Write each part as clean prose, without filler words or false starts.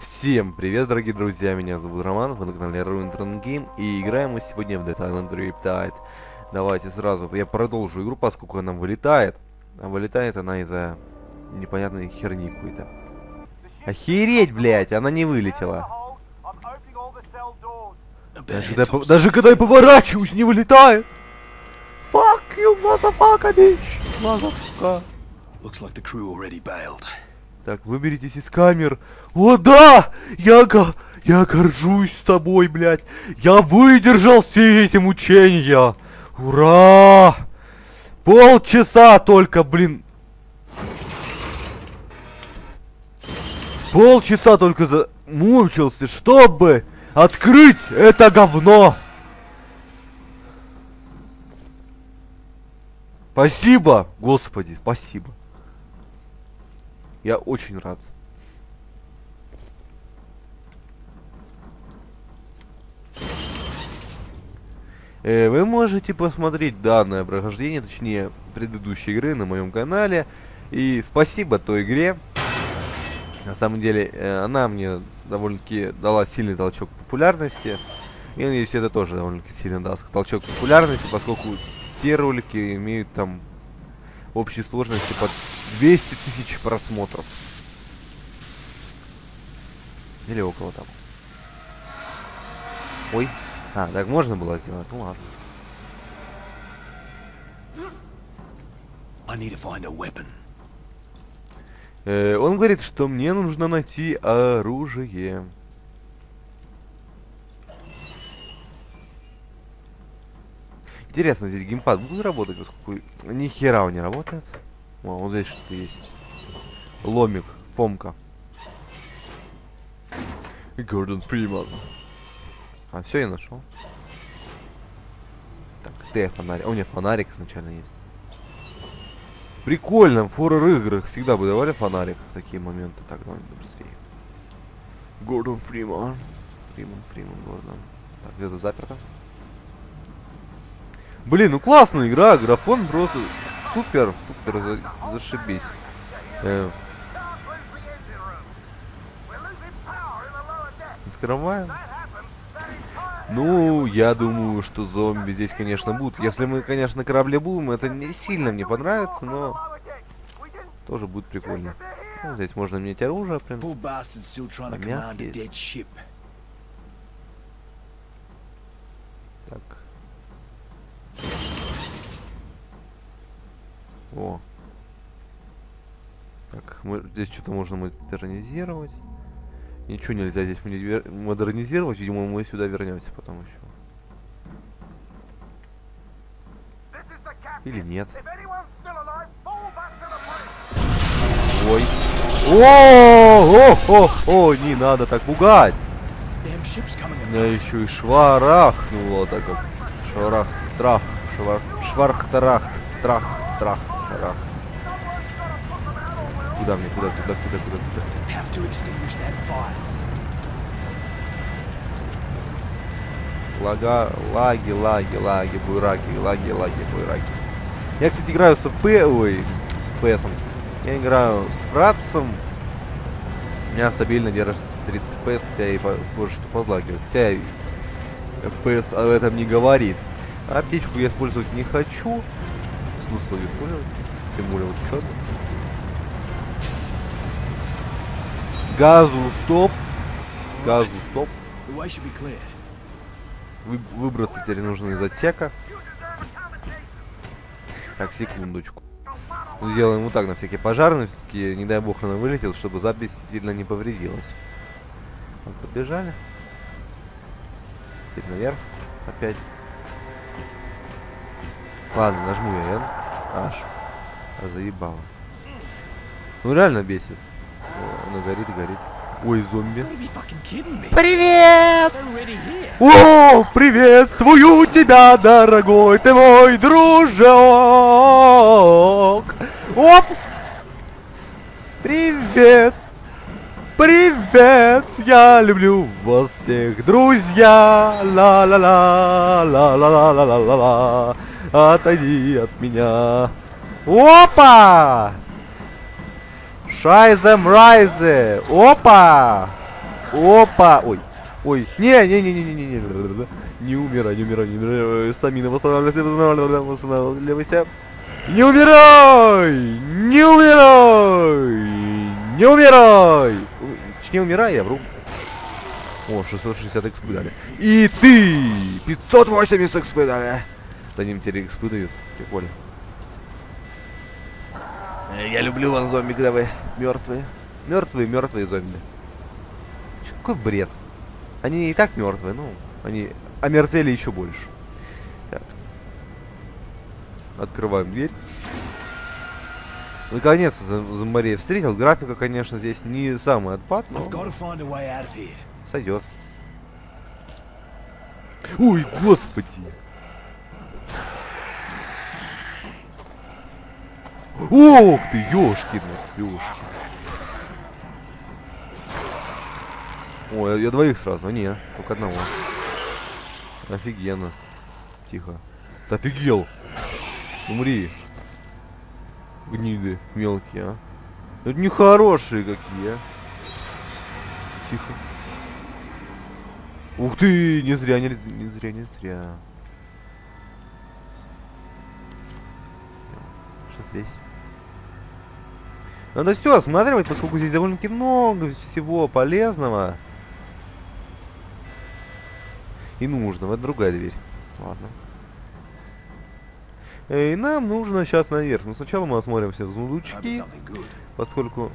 Всем привет, дорогие друзья, меня зовут Роман, вы на канале Ruined Game, и играем мы сегодня в Dead Island Riptide. Давайте сразу, я продолжу игру, поскольку она вылетает. А вылетает она из-за непонятной херни какой-то. Охереть, блять, она не вылетела. Даже когда я поворачиваюсь, не вылетает. Fuck you, motherfucker, bitch. Motherfucker. Так, выберитесь из камер. О, да! Я горжусь тобой, блядь. Я выдержал все эти мучения. Ура! Полчаса только, блин. Полчаса только замучился, чтобы открыть это говно. Спасибо, Господи, спасибо. Я очень рад. Вы можете посмотреть данное прохождение, точнее предыдущей игры на моем канале. И спасибо той игре. На самом деле, она мне довольно-таки дала сильный толчок популярности. И надеюсь, это тоже довольно-таки сильно даст толчок популярности, поскольку те ролики имеют там в общей сложности под 200 тысяч просмотров. Или около того. Ой. А, так можно было сделать? Ну ладно. Он говорит, что мне нужно найти оружие. Интересно, здесь геймпад будет работать, поскольку ни хера он не работает. О, вот здесь что-то есть. Ломик, Фомка. Гордон Фриман. А, все, я нашел. Так, где фонарик? О, нет, фонарик изначально есть. Прикольно, в хоррор-играх всегда бы давали фонарик в такие моменты. Так, давай быстрее. Гордон Фриман. Фриман, Гордон. Так, где-то заперто. Блин, ну классная игра, графон просто супер зашибись. Открываем. Ну, я думаю, что зомби здесь, конечно, будут. Если мы, конечно, на корабле будем, это не сильно мне понравится, но тоже будет прикольно. Ну, здесь можно менять оружие, прям. Так. О. Так, здесь что-то можно модернизировать. Ничего нельзя здесь модернизировать. Видимо, мы сюда вернемся потом еще. Или нет. Ой. О, не надо так пугать. Меня еще и шварахнуло так как. Шварах-трах. Шварх-тарах. Трах-трах. Шарах. Куда мне? Куда? Лаги, буйраки. Я, кстати, играю с FPS-ом. Я играю с фрапсом. У меня стабильно держится 30 FPS, хотя и позже что подлагивает. Хотя FPS об этом не говорит. А аптечку я использовать не хочу. Смысл ее использовать? Тем более вот что-то. Газу стоп. Выбраться теперь нужно из отсека. Так, секундочку. Сделаем вот так на всякие пожарные. Все-таки, не дай бог, она вылетел, чтобы запись сильно не повредилась. Вот, побежали. Теперь наверх. Опять. Ладно, нажму я N. Аж. Заебало. Ну реально бесит. Она горит. Ой, зомби. Привет! О, приветствую тебя, дорогой, ты мой дружок. Оп! Привет! Я люблю вас всех, друзья. Ла-ла-ла. Отойди от меня. Опа! Шайзе-мрайзе! Опа! Опа! Ой. Ой. Не. Не умирай, не умирай, не умирай. Стамина, восстанавливайся. Не умирай! Не умирай! Не умирай! Не умирай, я вру. О, 660 экспы дали. И ты! 580 экспы дали. За ним теперь экспы дают. Прикольно. Я люблю вас, зомби, когда вы мертвые. Мертвые зомби. Какой бред. Они и так мертвые, ну, они омертвели еще больше. Так. Открываем дверь. Наконец-то зомбарей встретил. Графика, конечно, здесь не самый отпад, но сойдет. Ой, господи! Ох ты, ёшкин, ёшкин. Ой, я двоих сразу, а не, только одного. Офигенно. Тихо. Ты офигел! Умри. Гниды мелкие, а. Это нехорошие какие, а. Тихо. Ух ты, не зря. Что здесь? Надо все осматривать, поскольку здесь довольно-таки много всего полезного. И нужного. Это другая дверь. Ладно. И нам нужно сейчас наверх. Но сначала мы осмотрим все сундучки, поскольку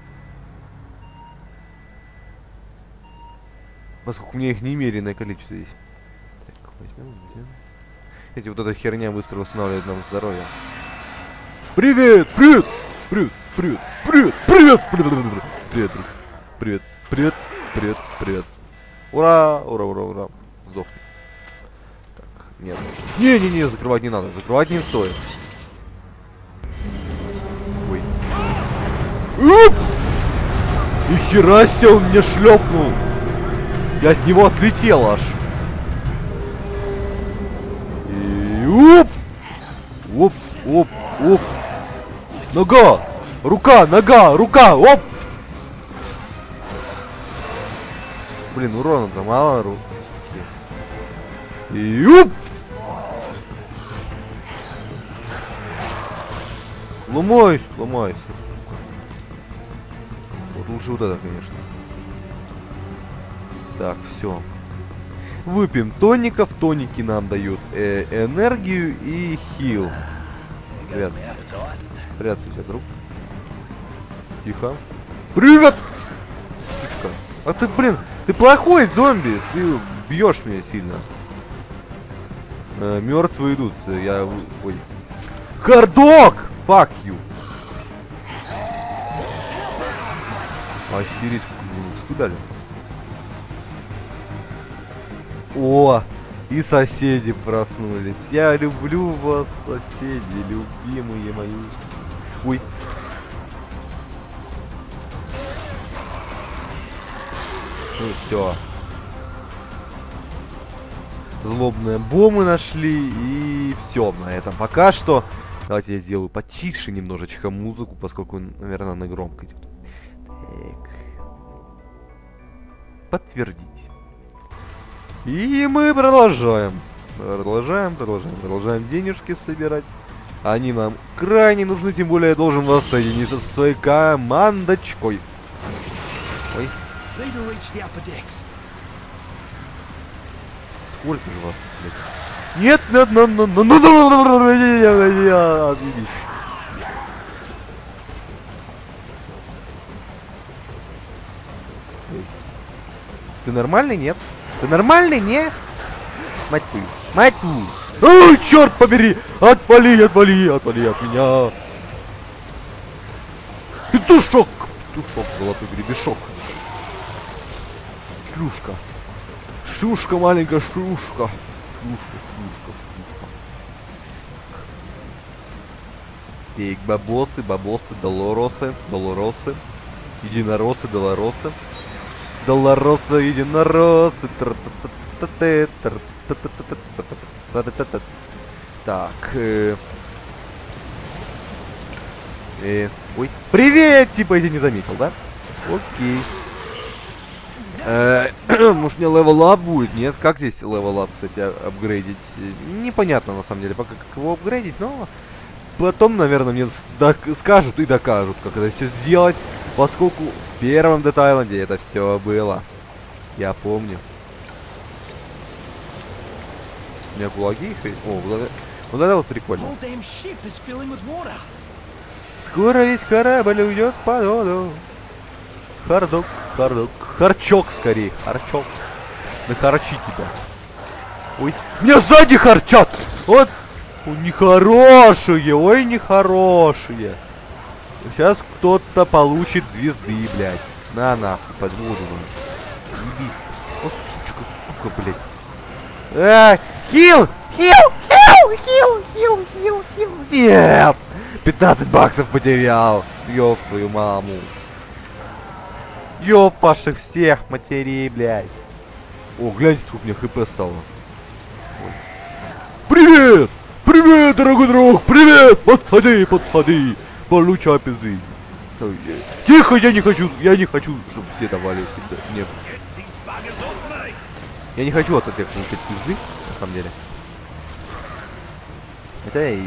у меня их немеренное количество здесь. Так, возьмем. Эти вот эта херня быстро восстанавливает нам здоровье. Привет! Привет! Привет! Привет! Привет! Привет! Привет! Привет! Привет! Привет! Привет! Ура! Ура! Ура! Ура! Сдохни. Так, нет. Не, закрывать не надо. Закрывать не стоит. Ой. Уп! И хера себе он мне шлепнул. Я от него отлетел аж. И уп! Оп! Оп! Оп! Нога! Рука! Нога! Рука! Оп! Блин, урона-то мало рук. И уп! Ломайся, ломайся. Вот лучше вот это, конечно. Так, все. Выпьем тоников. Тоники нам дают энергию и хил. Прятаться от рук. Тихо. Привет! Сучка. А ты, блин, ты плохой зомби. Ты бьешь меня сильно. Мертвые идут. Я... Ой. Хардок! Fuck you. Охереть. Скудали. О, и соседи проснулись. Я люблю вас, соседи, любимые мои. Ой. Ну все. Злобные бомбы нашли, и все на этом пока что. Давайте я сделаю потише немножечко музыку, поскольку, наверное, она громко идет. Так. Подтвердить. И мы продолжаем. Продолжаем денежки собирать. Они нам крайне нужны, тем более я должен воссоединиться со своей командочкой. Ой. Сколько же вас, блядь? Нет, отъебись. Ты нормальный, нет? Ты нормальный, не? Мать твою. Мать твою. Ой, черт побери! Отвали от меня. Петушок! Петушок, золотой гребешок. Шлюшка. Шлюшка, маленькая шлюшка. Шлюшка. Так, бабосы, долоросы. Единоросы, долоросы, единоросы. Так. Ой. Привет! Типа я не заметил, да? Окей. Может мне левел-ап будет? Нет, как здесь левел-ап, кстати, апгрейдить? Непонятно, на самом деле, пока как его апгрейдить, но потом, наверное, мне скажут и докажут, как это все сделать, поскольку в первом Dead Island это все было. Я помню. У меня кулаки еще есть. О, вот это вот прикольно. Скоро весь корабль уйдет под воду. Хардок, хардок. Харчок скорее, харчок. Нахарчи тебя. Ой, меня сзади харчат! Вот, нехорошие, ой, нехорошие. Сейчас кто-то получит звезды, блядь. На нахуй, под воду. Ебись. О, сука, блядь. Хил! Хил! Нет! 15 баксов потерял. Ёб твою маму. Ёб ваших всех матерей, блядь. О, гляньте, сколько у меня хп стало. Ой. Привет! Привет, дорогой друг! Привет! Подходи, подходи! Получай пизды. Тихо, я не хочу, чтобы все давали мне. Я не хочу от этих получать пизды, на самом деле. Это и...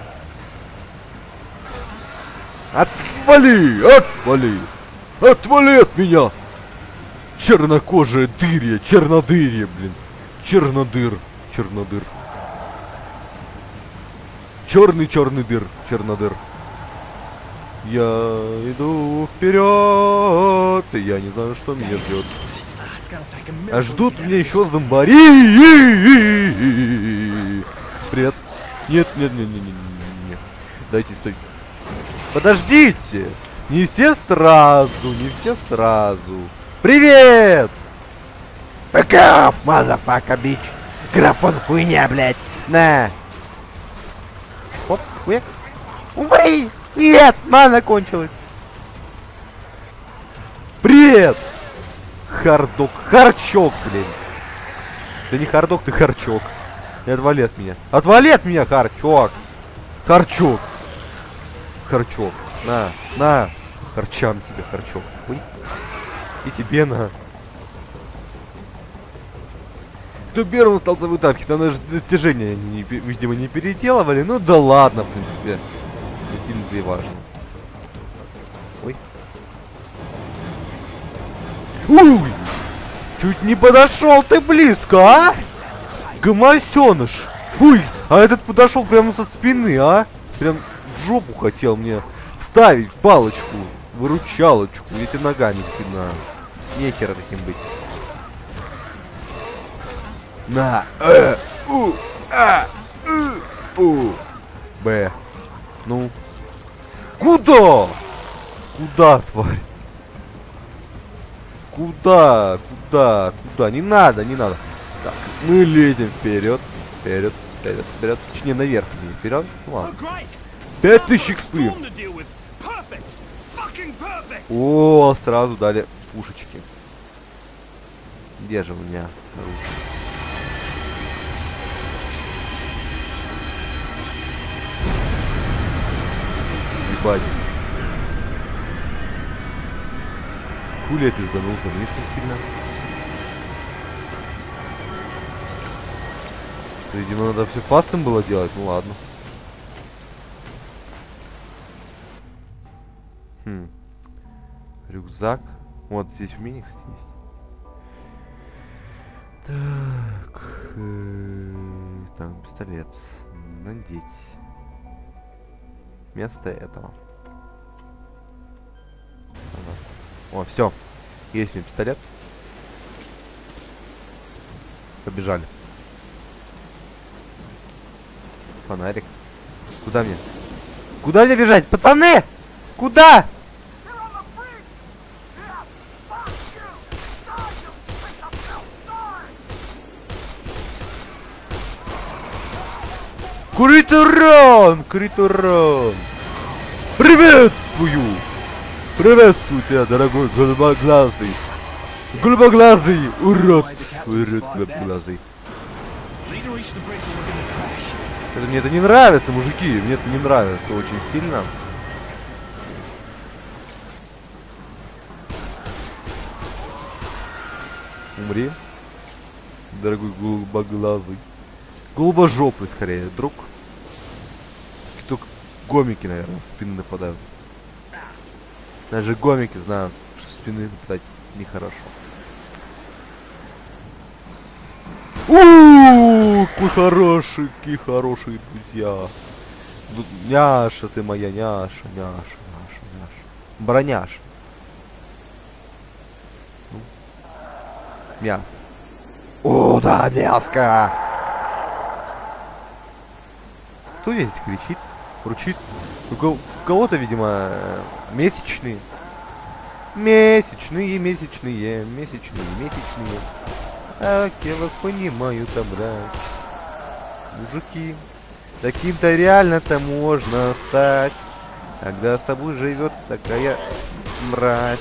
Отвали! Отвали от меня! Чернокожая дырья, чернодырье, блин. Чернодыр. Черный дыр, чернодыр. Я иду вперед, и я не знаю, что меня ждет. А ждут меня еще зомбари. Привет. Нет. Дайте, стой. Подождите. Не все сразу. Привет! Пока, мазафака, бич. Графон хуйня, блядь. На. Оп, хуяк. Умри! Нет, мана кончилась. Привет! Хардок. Харчок, блин. Да не хардок, ты харчок. И отвали от меня. Отвали от меня, харчок. Харчок. На. Харчам тебе, харчок. Ой. И тебе на. Кто первым стал на этапе? Там даже достижения, видимо, не переделывали. Ну да ладно, в принципе. Не сильно-то и важно. Ой. Уй! Чуть не подошел ты близко, а? Гомосеныш. Уй! А этот подошел прямо со спины, а? Прям в жопу хотел мне вставить палочку, выручалочку. Эти ногами спина. Нехера таким быть. На. Б. Ну. Куда? Куда, тварь? Куда? Не надо. Так, мы лезем вперед. Точнее, наверх. Не вперед. Ладно. 5000 экспы. О, сразу дали пушечки. Где же у меня оружие? Ебать. Хули я пизданулся вниз сильно. Видимо, надо все фастом было делать, ну ладно. Рюкзак. Вот здесь умение, кстати, есть. Так. Там пистолет. Надеть. Вместо этого. Ага. О, все. Есть у меня пистолет. Побежали. Фонарик. Куда мне? Куда мне бежать? Пацаны! Куда? Критурон! Приветствую тебя, дорогой голубоглазый! Голубоглазый! Урод! Голубоглазый! Мне это не нравится, мужики! Мне это не нравится очень сильно. Умри. Дорогой голубоглазый. Голубожопый, скорее, друг. Только гомики, наверное, с спины нападают. Даже гомики знают, что с спины нападать нехорошо. Какой хороший, какие хорошие друзья. Няша ты моя, няша, няша, няша, няша. Броняша. Мясо. О, да, мяско! Кто здесь кричит, ручит? У кого-то, видимо, месячные. Месячные. Ах, я вас понимаю, там, брат. Мужики. Таким-то реально-то можно стать, когда с тобой живет такая мразь.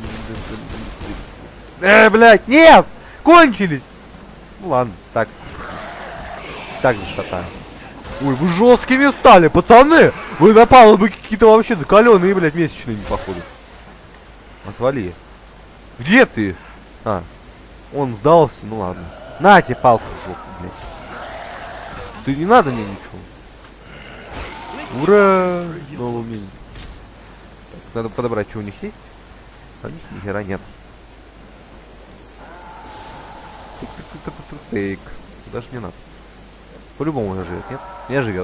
Блядь, нет! Кончились! Ну ладно, так. Так же шатаем. Ой, вы жесткими стали, пацаны! Вы на палубы какие-то вообще закаленные, блядь, месячные, походу. Отвали. Где ты? А, он сдался, ну ладно. На тебе палку в жопу, блядь. Ты не надо мне ничего. Ура! Новый умение. Надо подобрать, что у них есть. А у них ни хера нет. Тык. Даже не надо. По-любому уже живет, нет? Не живет.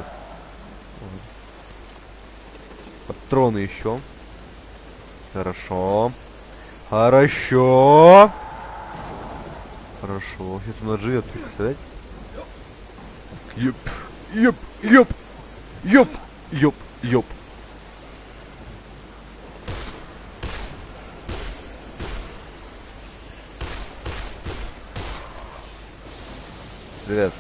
Патроны еще. Хорошо. Хорошо. Сейчас он отживет, представляете? Ёп. Привет.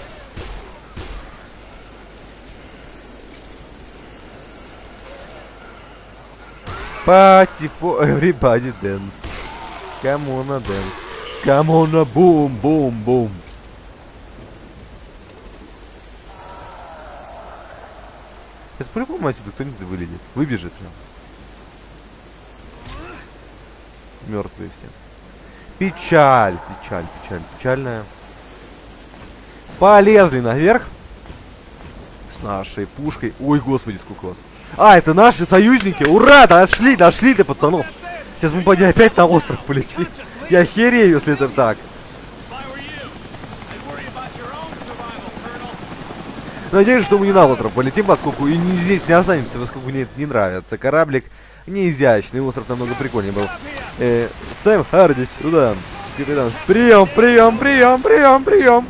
Party for everybody dance. Come on a dance. Come on a boom. Сейчас по-любому отсюда кто-нибудь вылезет. Выбежит прям. Мертвые все. Печальная. Полезли наверх. С нашей пушкой. Ой, господи, сколько вас. А, это наши союзники. Ура, дошли до пацанов. Сейчас мы пойдем опять на остров полетим. Я охерею, если это так. Надеюсь, что мы не на остров полетим, поскольку и здесь не останемся, поскольку мне это не нравится. Кораблик не изящный, остров намного прикольнее был. Сэм Харди, сюда. Капитан. Прием.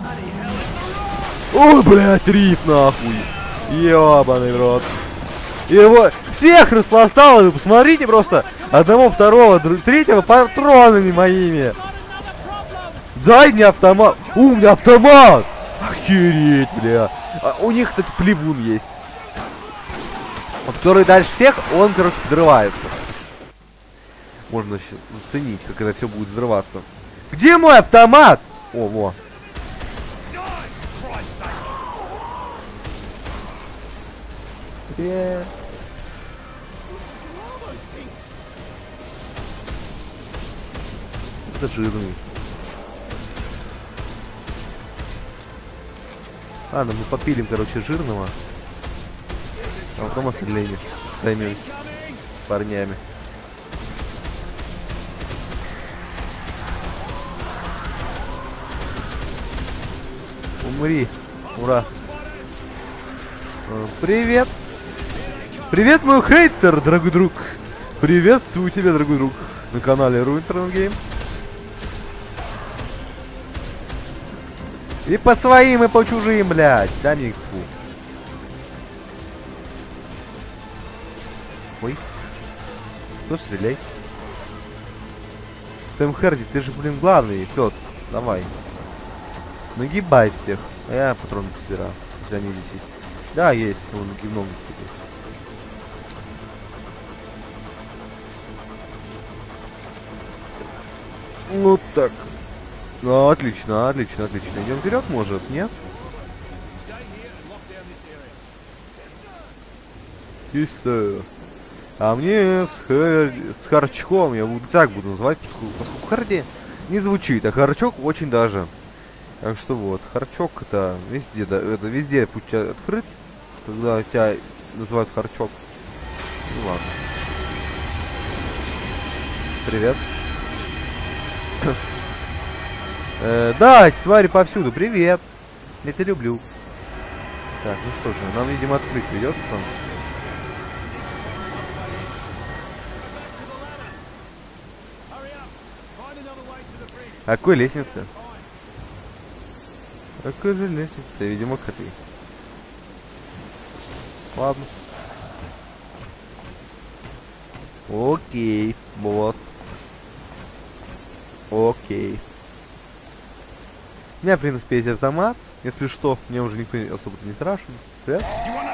Ой, блядь, риф нахуй. Ёбаный в рот. Его всех распластал, вы посмотрите просто. Одного, второго, третьего патронами моими. Дай мне автомат. У меня автомат. Охереть, бля. А у них, кстати, плевун есть. Который дальше всех, он, короче, взрывается. Можно сейчас оценить, как это все будет взрываться. Где мой автомат? О, во. Привет. Это жирный. Ладно, мы попилим, короче, жирного. А потом остальными займемся парнями. Умри. Ура. Привет. Привет, мой хейтер, дорогой друг. Приветствую тебя, дорогой друг, на канале Ruin Game. И по своим, и по чужим, блядь. Дай мне экспу. Ой. Кто стреляй? Сэм Харди, ты же, блин, главный. Пёт, давай. Нагибай всех. А я патроны собираю, если они здесь есть. Да, есть. Вон, много таких. Вот так. Ну, отлично. Идем вперед, может, нет? Чисто. А мне с Харчком, я буду так называть, поскольку Харди не звучит, а Харчок очень даже. Так что вот, Харчок это везде, да, это везде путь открыт, когда тебя называют Харчок. Ну ладно. Привет. Да, твари повсюду, привет. Я тебя люблю. Так, ну что же, нам, видимо, открыть придется. А какой лестнице? Какой же лестнице? Видимо, к этой. Ладно. Окей, босс. Окей. У меня, в принципе, есть автомат. Если что, мне уже никто особо-то не страшен. Привет.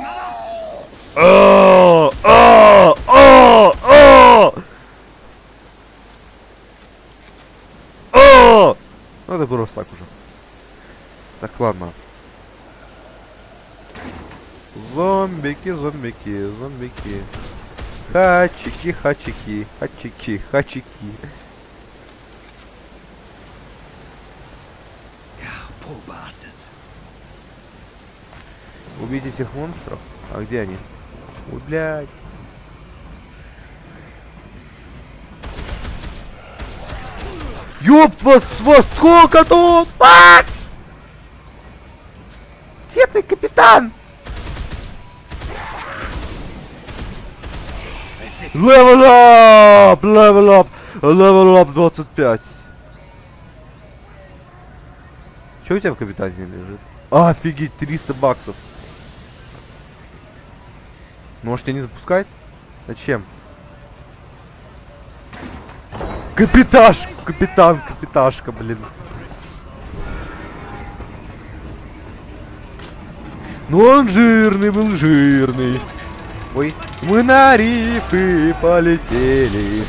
Ну это просто так уже. Так, ладно. Зомбики, зомбики, зомбики. Хачики, хачики, хачики, хачики. Убейте всех монстров. А где они? Ой, блядь. Ёб вас, сколько тут? Фак! Где ты, капитан? Level up! Level up! Level up 25. Что у тебя в капитане лежит? Офигеть, 300 баксов. Может тебя не запускать? Зачем? Капиташ! Капитан, капиташка, блин. Ну он жирный был, жирный. Ой, мы на рифы полетели.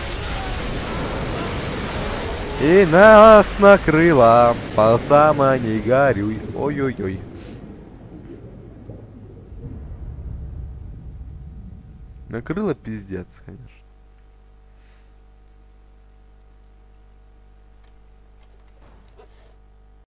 И нас накрыло по самой не горюй. Ой-ой-ой. Накрыло пиздец, конечно.